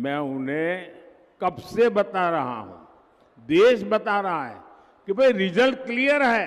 मैं उन्हें कब से बता रहा हूं, देश बता रहा है कि भाई रिजल्ट क्लियर है।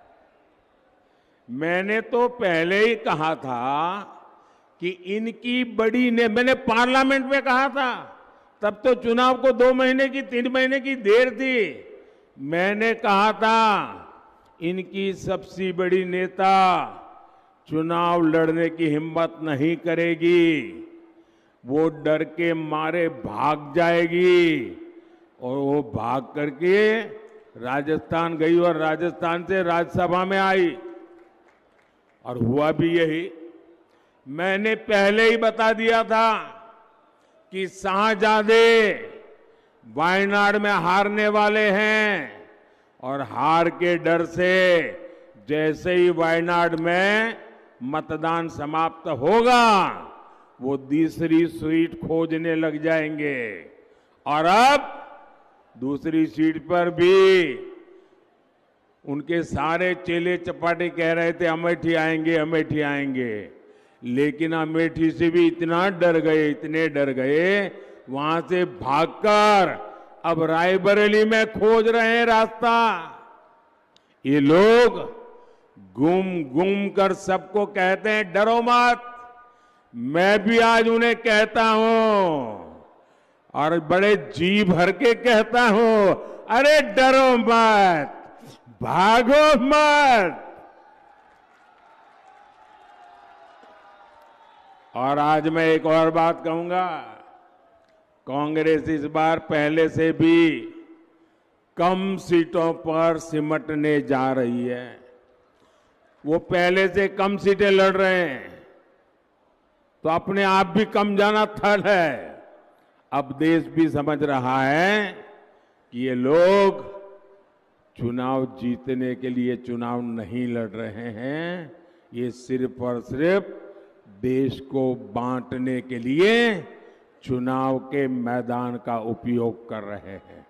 मैंने तो पहले ही कहा था कि इनकी मैंने पार्लियामेंट में कहा था, तब तो चुनाव को 2 महीने की 3 महीने की देर थी। मैंने कहा था इनकी सबसे बड़ी नेता चुनाव लड़ने की हिम्मत नहीं करेगी, वो डर के मारे भाग जाएगी। और वो भाग करके राजस्थान गई और राजस्थान से राज्यसभा में आई और हुआ भी यही। मैंने पहले ही बता दिया था कि शाहजादे वायनाड में हारने वाले हैं और हार के डर से जैसे ही वायनाड में मतदान समाप्त होगा वो दूसरी सीट खोजने लग जाएंगे। और अब दूसरी सीट पर भी उनके सारे चेले चपाटे कह रहे थे अमेठी आएंगे, अमेठी आएंगे, लेकिन अमेठी से भी इतना डर गए, इतने डर गए, वहां से भागकर अब रायबरेली में खोज रहे हैं रास्ता। ये लोग घूम घूम कर सबको कहते हैं डरो मत। मैं भी आज उन्हें कहता हूं और बड़े जी भर के कहता हूं, अरे डरो मत, भागो मत। और आज मैं एक और बात कहूंगा, कांग्रेस इस बार पहले से भी कम सीटों पर सिमटने जा रही है। वो पहले से कम सीटें लड़ रहे हैं तो अपने आप भी कम जाना थल है। अब देश भी समझ रहा है कि ये लोग चुनाव जीतने के लिए चुनाव नहीं लड़ रहे हैं, ये सिर्फ और सिर्फ देश को बांटने के लिए चुनाव के मैदान का उपयोग कर रहे हैं।